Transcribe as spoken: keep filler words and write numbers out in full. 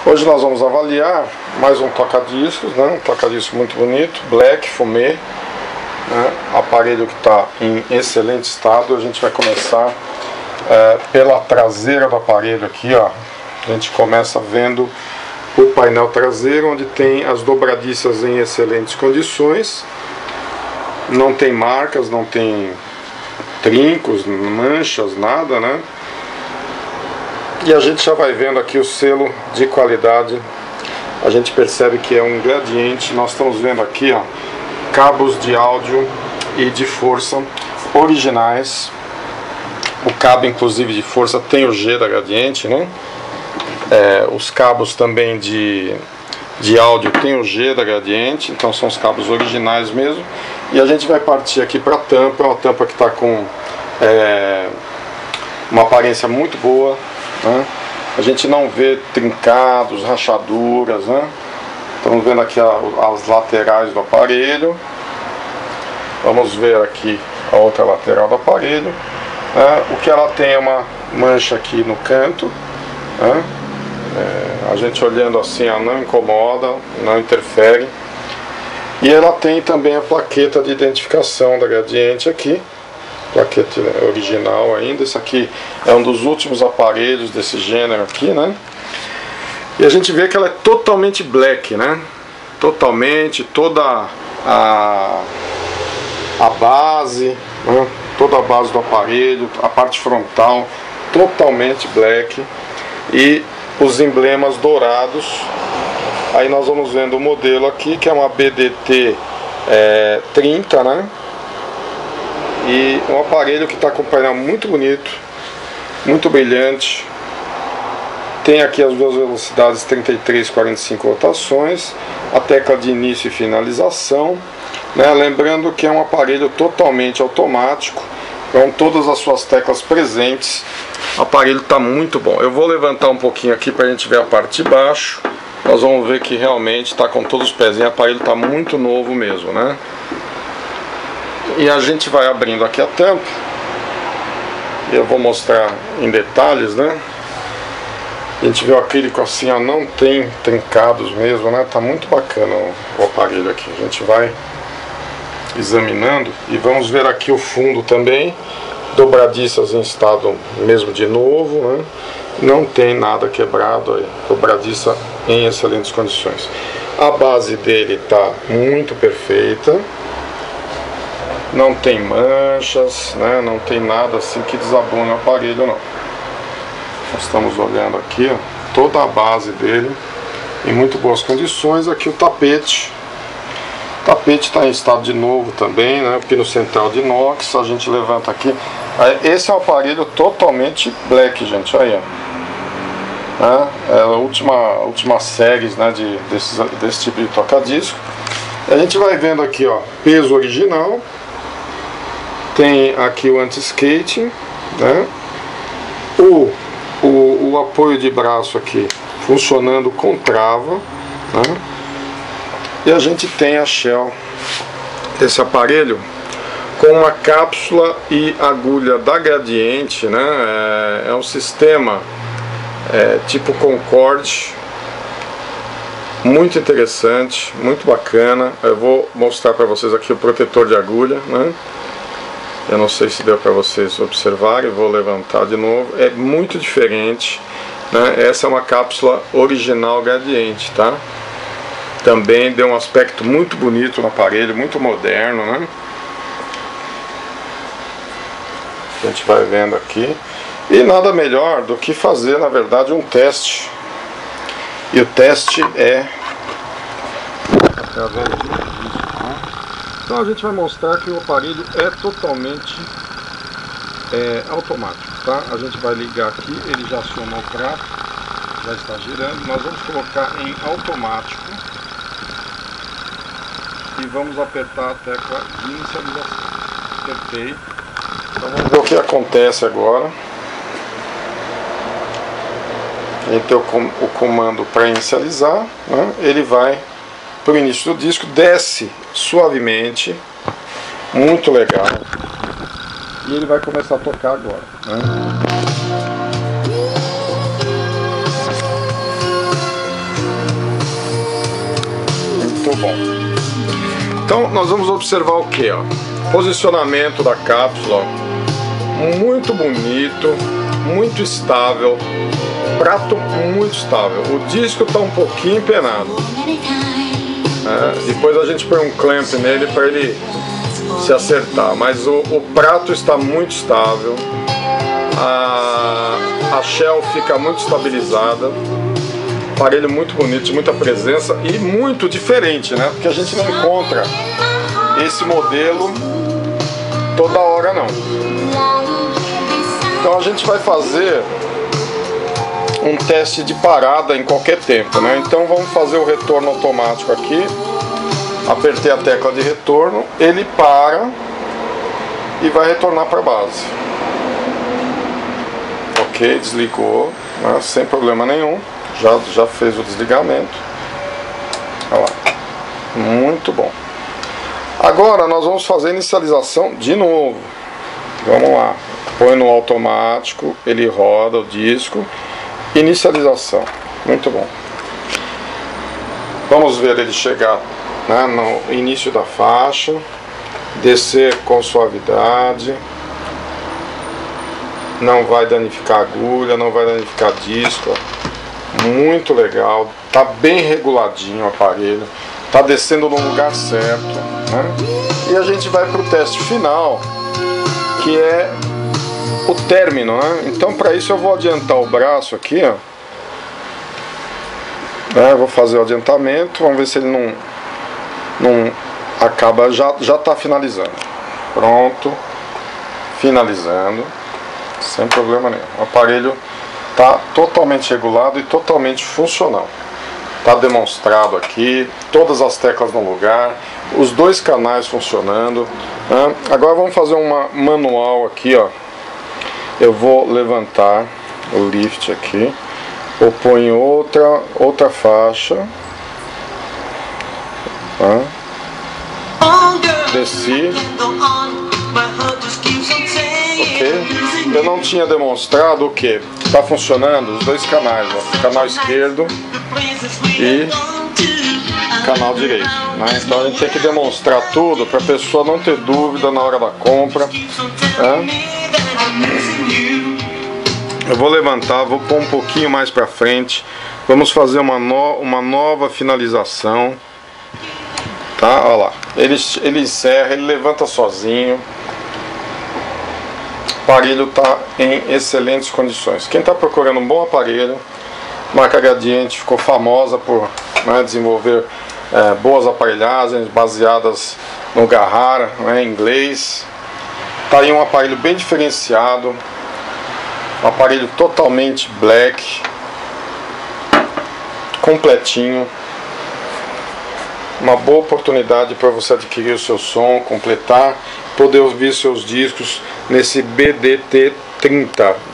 Hoje nós vamos avaliar mais um toca-discos, né? Um toca-disco muito bonito, Black Fumé, né? Aparelho que está em excelente estado. A gente vai começar é, pela traseira do aparelho aqui, ó. A gente começa vendo o painel traseiro, onde tem as dobradiças em excelentes condições. Não tem marcas, não tem trincos, manchas, nada, né? E a gente já vai vendo aqui o selo de qualidade. A gente percebe que é um Gradiente. Nós estamos vendo aqui, ó, cabos de áudio e de força originais. O cabo, inclusive, de força tem o G da Gradiente, né? É, os cabos também de, de áudio tem o G da Gradiente, então são os cabos originais mesmo. E a gente vai partir aqui para a tampa, uma tampa que está com é, uma aparência muito boa, né? A gente não vê trincados, rachaduras, né? Estamos vendo aqui a, as laterais do aparelho. Vamos ver aqui a outra lateral do aparelho. Né? O que ela tem é uma mancha aqui no canto, né? É, a gente olhando assim, ela não incomoda, não interfere. E ela tem também a plaqueta de identificação da Gradiente aqui, plaqueta original ainda. Esse aqui é um dos últimos aparelhos desse gênero aqui, né? E a gente vê que ela é totalmente black, né? Totalmente, toda a, a base, né? Toda a base do aparelho, a parte frontal, totalmente black. E os emblemas dourados. Aí nós vamos vendo o modelo aqui, que é uma B D T é, trinta, né? E um aparelho que está com um painel muito bonito, muito brilhante. Tem aqui as duas velocidades, trinta e três e quarenta e cinco rotações, a tecla de início e finalização, né? Lembrando que é um aparelho totalmente automático, com todas as suas teclas presentes. O aparelho está muito bom. Eu vou levantar um pouquinho aqui para a gente ver a parte de baixo. Nós vamos ver que realmente está com todos os pezinhos. O aparelho está muito novo mesmo, né? E a gente vai abrindo aqui a tampa. Eu vou mostrar em detalhes, né? A gente vê o acrílico assim, ó, não tem trincados mesmo, né? Tá muito bacana o, o aparelho aqui. A gente vai examinando e vamos ver aqui o fundo também. Dobradiças em estado mesmo de novo, né? Não tem nada quebrado aí. Dobradiça em excelentes condições. A base dele tá muito perfeita. Não tem manchas, né? Não tem nada assim que desabone o aparelho, não. Nós estamos olhando aqui, ó, toda a base dele em muito boas condições. Aqui o tapete. O tapete está em estado de novo também, né? O pino central de inox. A gente levanta aqui. Esse é um aparelho totalmente black, gente. Aí, ó. É a última, última série, né, de, desses, desse tipo de toca-disco. A gente vai vendo aqui, ó, peso original. Tem aqui o anti-skating, né? O, o, o apoio de braço aqui funcionando com trava, né? E a gente tem a shell desse aparelho com uma cápsula e agulha da Gradiente, né? É, é um sistema é, tipo Concorde, muito interessante, muito bacana. Eu vou mostrar para vocês aqui o protetor de agulha, né? Eu não sei se deu para vocês observarem, vou levantar de novo. É muito diferente, né? Essa é uma cápsula original Gradiente, tá? Também deu um aspecto muito bonito no aparelho, muito moderno, né? A gente vai vendo aqui. E nada melhor do que fazer, na verdade, um teste. E o teste é através disso. Então a gente vai mostrar que o aparelho é totalmente é, automático, tá? A gente vai ligar aqui, ele já acionou o prato, já está girando. Nós vamos colocar em automático e vamos apertar a tecla de inicialização. Apertei. Então vamos ver o que acontece agora. A gente tem o comando para inicializar, né? Ele vai para o início do disco, desce suavemente, muito legal, e ele vai começar a tocar agora, né? bom. Então nós vamos observar o que? Posicionamento da cápsula, ó. Muito bonito, muito estável, prato muito estável. O disco está um pouquinho empenado. É, depois a gente põe um clamp nele para ele se acertar, mas o, o prato está muito estável, a, a shell fica muito estabilizada, aparelho muito bonito, de muita presença e muito diferente, né? Porque a gente não encontra esse modelo toda hora não. Então a gente vai fazer um teste de parada em qualquer tempo, né? Então vamos fazer o retorno automático aqui. Apertei a tecla de retorno, ele para e vai retornar para a base. Ok, desligou, né? Sem problema nenhum. Já, já fez o desligamento. Olha lá. Muito bom. Agora nós vamos fazer a inicialização de novo. Vamos lá. Põe no automático, ele roda o disco. Inicialização. Muito bom. Vamos ver ele chegar, né, no início da faixa. Descer com suavidade. Não vai danificar agulha, não vai danificar disco. Muito legal. Tá bem reguladinho o aparelho. Tá descendo no lugar certo, né? E a gente vai para o teste final, que é o término, né? Então para isso eu vou adiantar o braço aqui, ó. É, vou fazer o adiantamento, vamos ver se ele não, não acaba, já já está finalizando. Pronto, finalizando, sem problema nenhum. O aparelho está totalmente regulado e totalmente funcional. Está demonstrado aqui, todas as teclas no lugar, os dois canais funcionando, né? Agora vamos fazer uma manual aqui, ó. Eu vou levantar o lift aqui, eu ponho outra, outra faixa, tá? Desci, ok? Eu não tinha demonstrado o que? Está funcionando os dois canais, ó, canal esquerdo e canal direito, né? Então a gente tem que demonstrar tudo para a pessoa não ter dúvida na hora da compra, né? Eu vou levantar, vou pôr um pouquinho mais para frente. Vamos fazer uma, no, uma nova finalização, tá? Olha lá, ele, ele encerra, ele levanta sozinho. O aparelho está em excelentes condições. Quem está procurando um bom aparelho, marca Gradiente ficou famosa por, né, desenvolver é, boas aparelhagens baseadas no Carrara, né, em inglês. Está aí um aparelho bem diferenciado, um aparelho totalmente black, completinho. Uma boa oportunidade para você adquirir o seu som, completar, poder ouvir seus discos nesse B D T trinta